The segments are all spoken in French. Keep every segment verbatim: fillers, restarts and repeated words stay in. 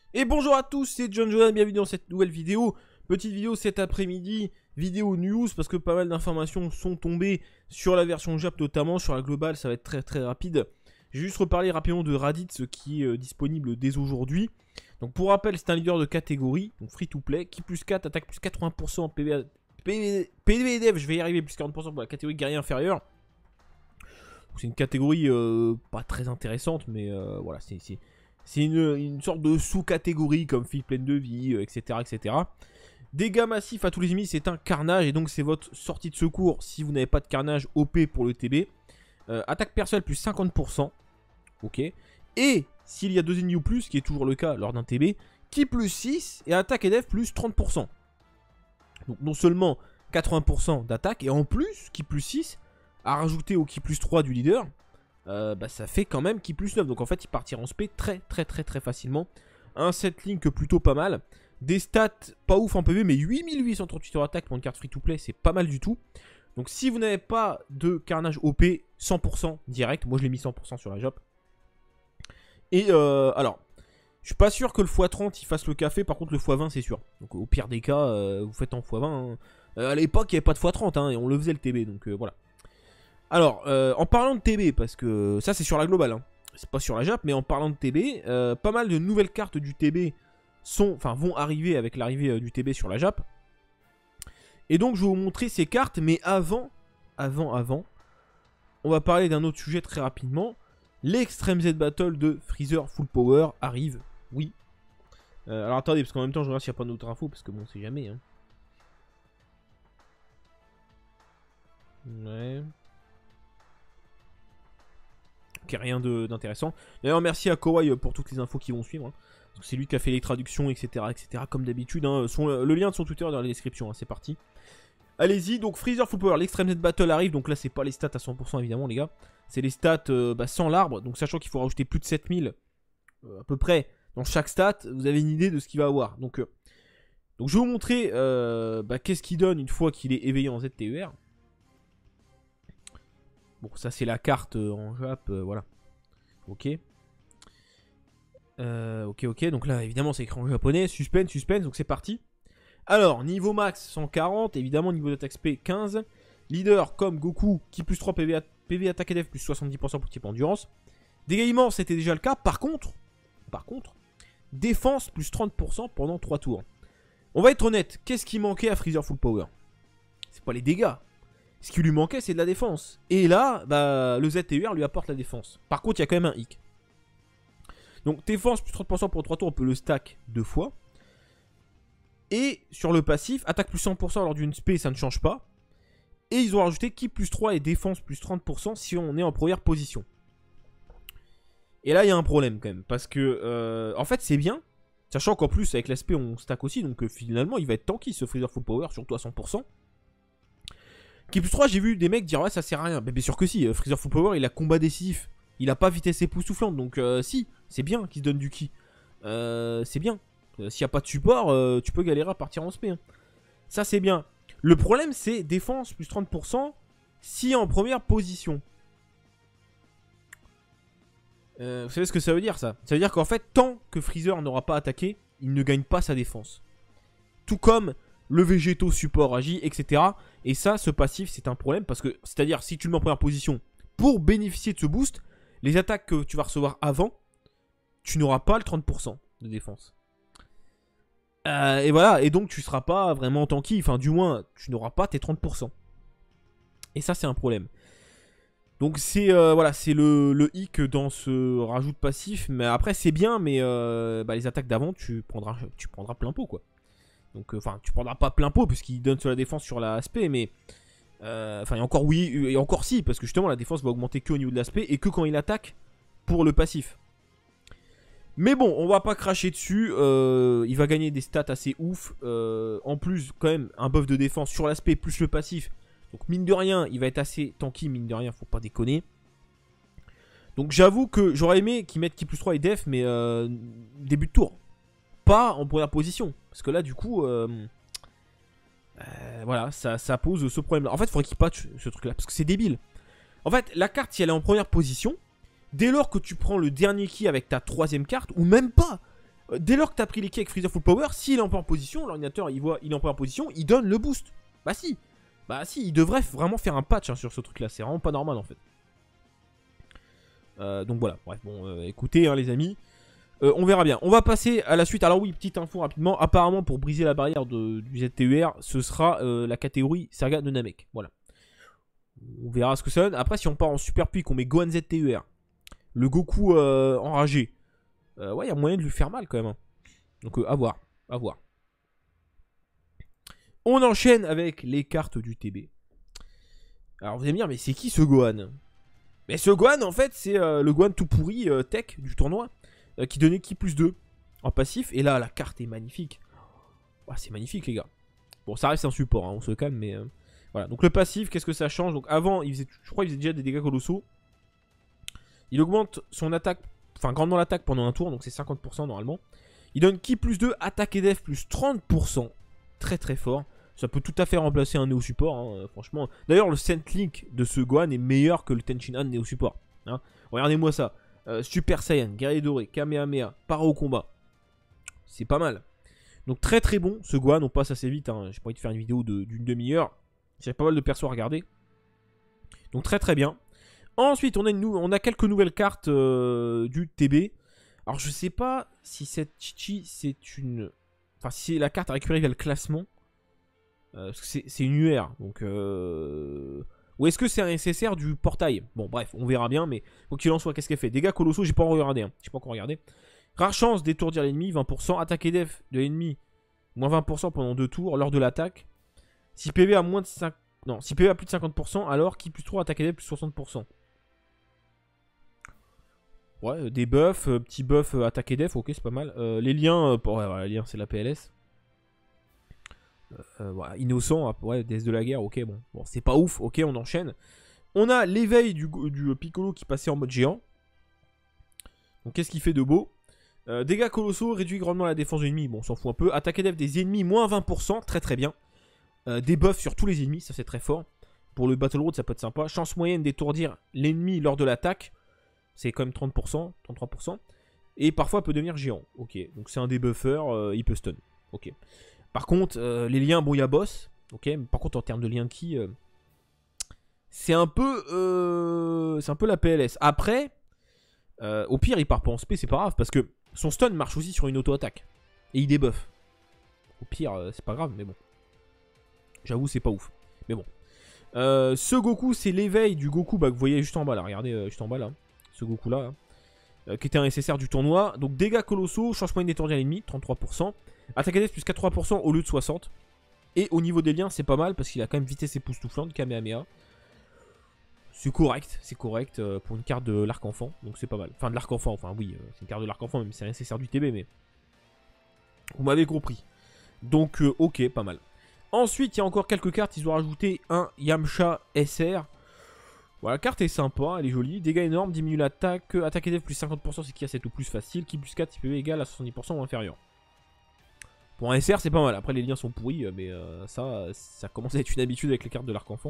Et bonjour à tous, c'est John Jordan, bienvenue dans cette nouvelle vidéo. Petite vidéo cet après-midi, vidéo news, parce que pas mal d'informations sont tombées sur la version Jap notamment, sur la globale, ça va être très très rapide. Je vais juste reparler rapidement de Raditz qui est euh, disponible dès aujourd'hui. Donc pour rappel, c'est un leader de catégorie, donc free to play, qui plus quatre, attaque plus quatre-vingts pour cent, P V A, P V, P V D F, je vais y arriver, plus quarante pour cent pour la catégorie guerrier inférieur. C'est une catégorie euh, pas très intéressante, mais euh, voilà, c'est... C'est une, une sorte de sous-catégorie comme fille pleine de vie, euh, et cetera, et cetera. Dégâts massifs à tous les ennemis, c'est un carnage. Et donc c'est votre sortie de secours si vous n'avez pas de carnage O P pour le T B. Euh, attaque personnelle plus cinquante pour cent. Ok. Et s'il y a deux ennemis ou plus, ce qui est toujours le cas lors d'un T B, qui plus six et attaque et def plus trente pour cent. Donc non seulement quatre-vingts pour cent d'attaque, et en plus, qui plus six à rajouter au qui plus trois du leader. Euh, bah ça fait quand même qui plus neuf. Donc en fait il partira en spé très très très très facilement. Un set link plutôt pas mal. Des stats pas ouf en P V, mais huit mille huit cent trente-huit heures d'attaque pour une carte free to play, c'est pas mal du tout. Donc si vous n'avez pas de carnage O P, cent pour cent direct. Moi je l'ai mis cent pour cent sur la Jap. Et euh, alors je suis pas sûr que le fois trente il fasse le café. Par contre le fois vingt c'est sûr. Donc au pire des cas euh, vous faites en fois vingt hein. euh, À l'époque il n'y avait pas de fois trente hein, et on le faisait le T B. Donc euh, voilà. Alors, euh, en parlant de T B, parce que ça c'est sur la globale, hein. C'est pas sur la Jap, mais en parlant de T B, euh, pas mal de nouvelles cartes du T B sont, enfin, vont arriver avec l'arrivée euh, du T B sur la Jap. Et donc je vais vous montrer ces cartes, mais avant, avant, avant, on va parler d'un autre sujet très rapidement. L'Extreme Z Battle de Freezer Full Power arrive, oui. Euh, alors attendez, parce qu'en même temps je regarde s'il n'y a pas d'autres infos, parce que bon, on sait jamais. Hein. Ouais... Okay, rien d'intéressant. D'ailleurs, merci à Kowai pour toutes les infos qui vont suivre. Hein. C'est lui qui a fait les traductions, et cetera, et cetera. Comme d'habitude. Hein. Le lien de son Twitter dans la description. Hein. C'est parti. Allez-y. Donc, Freezer Full Power, l'Extreme Z Battle arrive. Donc là, c'est pas les stats à cent pour cent évidemment, les gars. C'est les stats euh, bah, sans l'arbre. Donc, sachant qu'il faut rajouter plus de sept mille euh, à peu près dans chaque stat, vous avez une idée de ce qu'il va avoir. Donc, euh, donc je vais vous montrer euh, bah, qu'est-ce qu'il donne une fois qu'il est éveillé en Z T E R. Bon, ça c'est la carte euh, en Jap, euh, voilà. Ok. Euh, ok, ok. Donc là, évidemment, c'est écrit en japonais. Suspense, suspense. Donc c'est parti. Alors, niveau max cent quarante. Évidemment, niveau d'attaque spé quinze. Leader comme Goku qui plus trois P V, P V attaque et def plus soixante-dix pour cent pour type endurance. Dégâts immenses, c'était déjà le cas. Par contre, par contre, défense plus trente pour cent pendant trois tours. On va être honnête. Qu'est-ce qui manquait à Freezer Full Power? C'est pas les dégâts. Ce qui lui manquait, c'est de la défense. Et là, bah, le Z T E R lui apporte la défense. Par contre, il y a quand même un hic. Donc, défense plus trente pour cent pour trois tours, on peut le stack deux fois. Et sur le passif, attaque plus cent pour cent lors d'une spé, ça ne change pas. Et ils ont rajouté ki plus trois et défense plus trente pour cent si on est en première position. Et là, il y a un problème quand même. Parce que, euh, en fait, c'est bien. Sachant qu'en plus, avec l'aspect, on stack aussi. Donc, euh, finalement, il va être tanky ce Freezer Full Power, surtout à cent pour cent. Qui plus trois, j'ai vu des mecs dire ouais ça sert à rien. Mais bien sûr que si, Freezer Full Power il a combat décisif. Il a pas vitesse époustouflante. Donc euh, si, c'est bien qu'il se donne du ki. Euh, c'est bien. Euh, S'il n'y a pas de support, euh, tu peux galérer à partir en spé. Hein. Ça c'est bien. Le problème c'est défense plus trente pour cent si en première position. Euh, vous savez ce que ça veut dire ça? Ça veut dire qu'en fait tant que Freezer n'aura pas attaqué, il ne gagne pas sa défense. Tout comme le végétaux support agit, et cetera. Et ça, ce passif, c'est un problème parce que, c'est-à-dire, si tu le mets en première position, pour bénéficier de ce boost, les attaques que tu vas recevoir avant, tu n'auras pas le trente pour cent de défense. Euh, et voilà, et donc tu ne seras pas vraiment tanky, enfin du moins, tu n'auras pas tes trente pour cent. Et ça, c'est un problème. Donc c'est euh, voilà, c'est le, le hic dans ce rajout de passif, mais après c'est bien, mais euh, bah, les attaques d'avant, tu prendras, tu prendras plein pot quoi. Donc, enfin, euh, tu prendras pas plein pot puisqu'il donne sur la défense sur l'aspect, mais euh, enfin, et encore oui, et encore si, parce que justement la défense va augmenter que au niveau de l'aspect et que quand il attaque pour le passif. Mais bon, on va pas cracher dessus. Euh, il va gagner des stats assez ouf. Euh, en plus, quand même, un buff de défense sur l'aspect plus le passif. Donc, mine de rien, il va être assez tanky, mine de rien, faut pas déconner. Donc, j'avoue que j'aurais aimé qu'ils mettent ki plus trois et def, mais euh, début de tour. Pas en première position. Parce que là, du coup, euh, euh, voilà, ça, ça pose ce problème-là. En fait, il faudrait qu'il patch ce truc-là. Parce que c'est débile. En fait, la carte, si elle est en première position, dès lors que tu prends le dernier ki avec ta troisième carte, ou même pas, Euh, dès lors que tu as pris les keys avec Freezer Full Power, s'il est en position, l'ordinateur il voit il est en position, il donne le boost. Bah si. Bah si, il devrait vraiment faire un patch hein, sur ce truc là. C'est vraiment pas normal en fait. Euh, donc voilà, bref, bon, euh, écoutez hein, les amis. Euh, on verra bien. On va passer à la suite. Alors oui, petite info rapidement. Apparemment, pour briser la barrière de, du Z T U R, ce sera euh, la catégorie Saga de Namek. Voilà. On verra ce que ça donne. Après, si on part en super puits, qu'on met Gohan Z T U R, le Goku euh, enragé, euh, ouais, il y a moyen de lui faire mal quand même. Hein. Donc, euh, à voir. À voir. On enchaîne avec les cartes du T B. Alors, vous allez me dire, mais c'est qui ce Gohan? Mais ce Gohan, en fait, c'est euh, le Gohan tout pourri euh, tech du tournoi. Euh, qui donnait qui plus deux en passif. Et là, la carte est magnifique. Oh, c'est magnifique, les gars. Bon, ça reste un support, hein, on se calme, mais... Euh, voilà, donc le passif, qu'est-ce que ça change? Donc avant, il faisait, je crois qu'il faisait déjà des dégâts colossaux. Il augmente son attaque, enfin grandement l'attaque pendant un tour, donc c'est cinquante pour cent normalement. Il donne ki plus deux, attaque et def plus trente pour cent. Très très fort. Ça peut tout à fait remplacer un Néo Support, hein, franchement. D'ailleurs, le Sentlink de ce Gohan est meilleur que le Tenshinhan Néo Support. Hein. Regardez-moi ça. Euh, Super Saiyan, Guerrier Doré, Kamehameha, Para au combat. C'est pas mal. Donc très très bon ce Gohan, on passe assez vite. Hein. J'ai pas envie de faire une vidéo d'une de, demi-heure. J'ai pas mal de persos à regarder. Donc très très bien. Ensuite, on a, une on a quelques nouvelles cartes euh, du T B. Alors je sais pas si cette Chichi c'est une... Enfin si c'est la carte à récupérer via le classement. Euh, parce que c'est une U R. Donc... Euh... Ou est-ce que c'est un S S R du portail? Bon bref, on verra bien. Mais quoi qu'il en soit, qu'est-ce qu'elle fait? Dégâts colossaux, j'ai pas regardé. Hein. J'ai pas encore regardé. Rare chance d'étourdir l'ennemi, vingt pour cent. Attaque et def de l'ennemi, moins vingt pour cent pendant deux tours lors de l'attaque. Si P V a moins de cinq... Non, si P V a plus de cinquante pour cent, alors qui plus trois, attaque et def plus soixante pour cent. Ouais, des buffs, euh, petits buffs, euh, attaque et def, ok, c'est pas mal. Euh, les liens, euh, ouais, voilà, les liens, c'est la P L S. Euh, voilà, innocent, ouais, déesse de la guerre, ok, bon. Bon, c'est pas ouf, ok, on enchaîne. On a l'éveil du, du Piccolo qui passait en mode géant. Donc, qu'est-ce qu'il fait de beau? euh, Dégâts colossaux, réduit grandement la défense de l'ennemi, bon, on s'en fout un peu. Attaque et def des ennemis, moins vingt pour cent, très très bien. Euh, des buffs sur tous les ennemis, ça c'est très fort. Pour le Battle Road, ça peut être sympa. Chance moyenne d'étourdir l'ennemi lors de l'attaque, c'est quand même trente pour cent, trente-trois pour cent. Et parfois peut devenir géant. Ok, donc c'est un débuffer, euh, il peut stun. Ok. Par contre, euh, les liens, bon, il y a boss. Ok, par contre, en termes de lien qui, euh, c'est un peu, euh, c'est un peu la P L S. Après, euh, au pire, il part pas en spé, c'est pas grave, parce que son stun marche aussi sur une auto-attaque. Et il débuffe. Au pire, euh, c'est pas grave, mais bon. J'avoue, c'est pas ouf. Mais bon. Euh, ce Goku, c'est l'éveil du Goku bah, que vous voyez juste en bas là. Regardez, euh, juste en bas là. Ce Goku là. Hein, euh, qui était un S S R du tournoi. Donc dégâts colossaux, chance moyenne d'étourdir l'ennemi, trente-trois pour cent. Attaque à def plus quatre-vingts pour cent au lieu de soixante. Et au niveau des liens, c'est pas mal parce qu'il a quand même vitesse époustouflante. Kamehameha. C'est correct, c'est correct euh, pour une carte de l'arc-enfant. Donc c'est pas mal. Enfin, de l'arc-enfant, enfin oui, euh, c'est une carte de l'arc-enfant, même si c'est un S S R du T B, mais. Vous m'avez compris. Donc, euh, ok, pas mal. Ensuite, il y a encore quelques cartes. Ils ont rajouté un Yamcha S R. Voilà, la carte est sympa, elle est jolie. Dégâts énormes, diminue l'attaque. Attaque et def plus cinquante pour cent, c'est qui a sept ou plus facile. Qui plus quatre, si P V égal à soixante-dix pour cent ou inférieur. Pour un S R, c'est pas mal. Après, les liens sont pourris, mais euh, ça, ça commence à être une habitude avec les cartes de l'arc-enfant.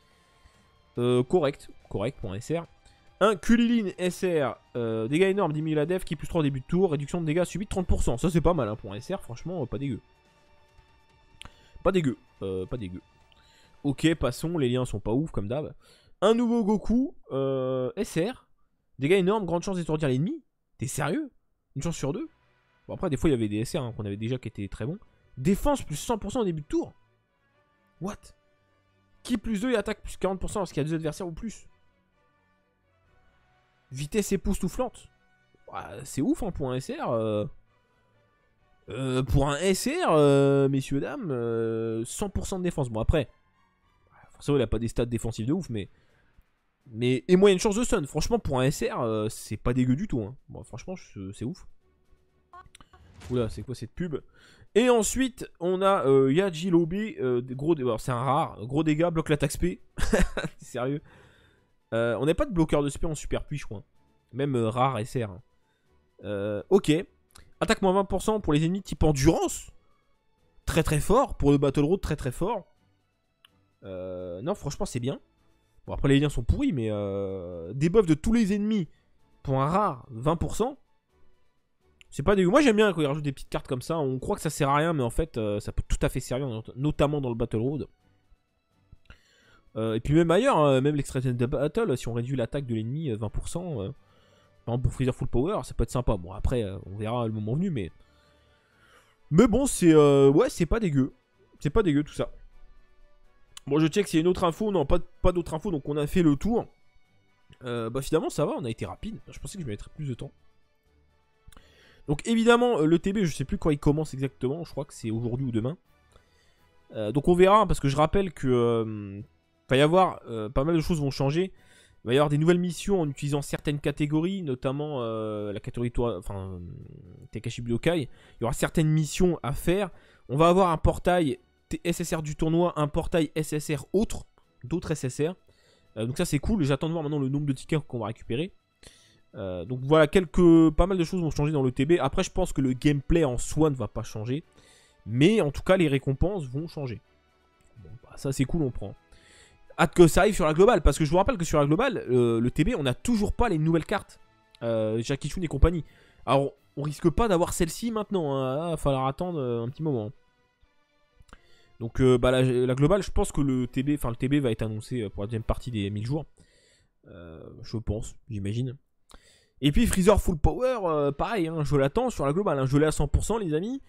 Euh, correct, correct pour un S R. Un Kulilin S R, euh, dégâts énormes, diminue la def, qui plus trois au début de tour. Réduction de dégâts subis de trente pour cent. Ça, c'est pas mal hein, pour un S R, franchement, euh, pas dégueu. Pas dégueu, euh, pas dégueu. Ok, passons, les liens sont pas ouf comme d'hab. Un nouveau Goku, euh, S R. Dégâts énormes, grande chance d'étourdir l'ennemi. T'es sérieux? Une chance sur deux? Bon après des fois il y avait des S R hein, qu'on avait déjà qui étaient très bons. Défense plus cent pour cent au début de tour. What? Qui plus deux et attaque plus quarante pour cent lorsqu'il y a deux adversaires ou plus. Vitesse époustouflante. Ouais, c'est ouf hein, pour un S R. Euh... Euh, pour un S R, euh, messieurs, dames, euh, cent pour cent de défense. Bon, après, forcément, il n'a pas des stats défensifs de ouf, mais. mais et moyenne chance de stun. Franchement, pour un S R, euh, c'est pas dégueu du tout. Hein. Bon, franchement, c'est ouf. Oula, c'est quoi cette pub? Et ensuite, on a euh, Yajirobe. Euh, gros, c'est un rare. Gros dégâts, bloque l'attaque spé. Sérieux. Euh, on n'a pas de bloqueur de spé en super puits, je crois. Même euh, rare S R. Hein. Euh, ok. Attaque moins vingt pour cent pour les ennemis type endurance. Très très fort. Pour le Battle Road, très très fort. Euh, non, franchement, c'est bien. Bon, après, les liens sont pourris, mais euh, debuff de tous les ennemis pour un rare, vingt pour cent. C'est pas dégueu. Moi j'aime bien quand ils rajoutent des petites cartes comme ça. On croit que ça sert à rien, mais en fait euh, ça peut tout à fait servir, notamment dans le Battle Road. Euh, et puis même ailleurs, hein, même l'Extraction de Battle, si on réduit l'attaque de l'ennemi vingt pour cent, euh, par exemple pour Freezer Full Power, ça peut être sympa. Bon après, euh, on verra le moment venu, mais... Mais bon, c'est... Euh, ouais, c'est pas dégueu. C'est pas dégueu tout ça. Bon, je check s'il y a une autre info. Non, pas, pas d'autre info, donc on a fait le tour. Euh, bah finalement, ça va, on a été rapide. Je pensais que je mettrais plus de temps. Donc évidemment, le T B, je sais plus quand il commence exactement. Je crois que c'est aujourd'hui ou demain. Euh, donc on verra, parce que je rappelle que... Euh, va y avoir... Euh, pas mal de choses vont changer. Il va y avoir des nouvelles missions en utilisant certaines catégories, notamment euh, la catégorie enfin, Tekashi Budokai. Il y aura certaines missions à faire. On va avoir un portail S S R du tournoi, un portail S S R autre, d'autres S S R. Euh, donc ça c'est cool. J'attends de voir maintenant le nombre de tickets qu'on va récupérer. Euh, donc voilà, quelques, pas mal de choses vont changer dans le T B. Après je pense que le gameplay en soi ne va pas changer. Mais en tout cas les récompenses vont changer. Bon, bah, ça c'est cool, on prend. Hâte que ça arrive sur la globale, parce que je vous rappelle que sur la globale, euh, le T B, on n'a toujours pas les nouvelles cartes. Euh, Jackie Chun et compagnie. Alors, on risque pas d'avoir celle-ci maintenant, hein. Il va falloir attendre euh, un petit moment. Donc, euh, bah, la, la globale, je pense que le T B, enfin le T B va être annoncé pour la deuxième partie des mille jours. Euh, je pense, j'imagine. Et puis Freezer Full Power, euh, pareil, hein, je l'attends sur la globale. Hein, je l'ai à cent pour cent, les amis.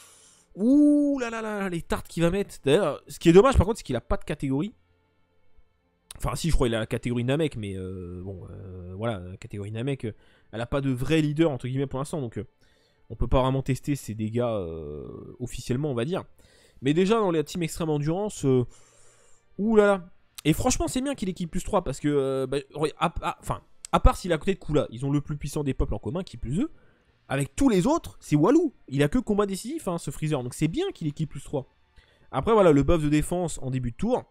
Ouh là là là, les tartes qu'il va mettre. D'ailleurs, ce qui est dommage par contre, c'est qu'il a pas de catégorie. Enfin si, je crois qu'il a la catégorie Namek, mais euh, bon, euh, voilà, la catégorie Namek, euh, elle a pas de vrai leader entre guillemets pour l'instant, donc euh, on peut pas vraiment tester ses dégâts euh, officiellement, on va dire. Mais déjà dans la team extrême endurance, euh, ouh là là. Et franchement c'est bien qu'il équipe plus trois, parce que, euh, bah, à, à, enfin, à part s'il est à côté de Kula, ils ont le plus puissant des peuples en commun qui plus eux. Avec tous les autres, c'est Walou. Il a que combat décisif, hein, ce Freezer, donc c'est bien qu'il équipe plus trois. Après voilà, le buff de défense en début de tour.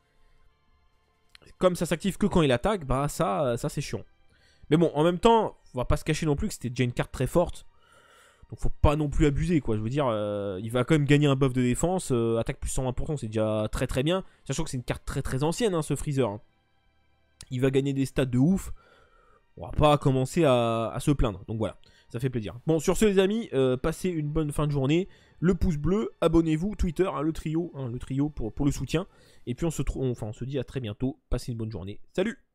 Comme ça s'active que quand il attaque, bah ça, ça c'est chiant. Mais bon, en même temps, on va pas se cacher non plus que c'était déjà une carte très forte. Donc faut pas non plus abuser, quoi. Je veux dire, euh, il va quand même gagner un buff de défense. Euh, attaque plus cent vingt pour cent, c'est déjà très très bien. Sachant que c'est une carte très très ancienne, hein, ce Freezer. Hein. Il va gagner des stats de ouf. On va pas commencer à, à se plaindre. Donc voilà, ça fait plaisir. Bon, sur ce les amis, euh, passez une bonne fin de journée. Le pouce bleu, abonnez-vous, Twitter, hein, le trio, hein, le trio pour, pour le soutien. Et puis on se, enfin, on se dit à très bientôt. Passez une bonne journée. Salut!